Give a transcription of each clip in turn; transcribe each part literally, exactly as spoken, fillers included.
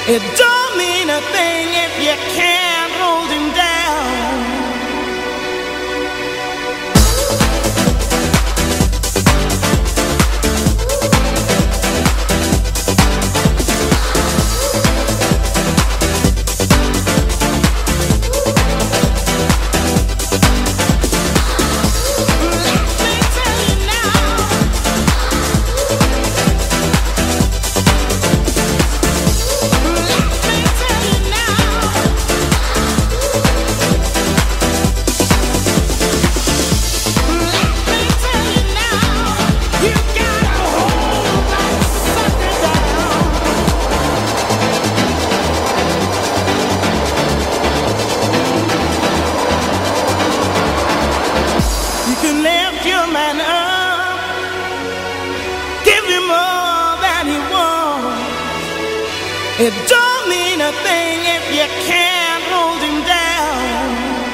It don't mean a thing if you can't hold him down. It don't mean a thing if you can't hold him down.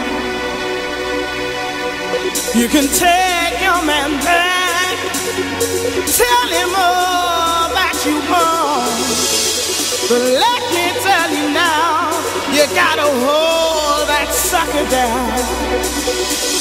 You can take your man back, tell him all that you want, but let me tell you now, you gotta hold that sucker down.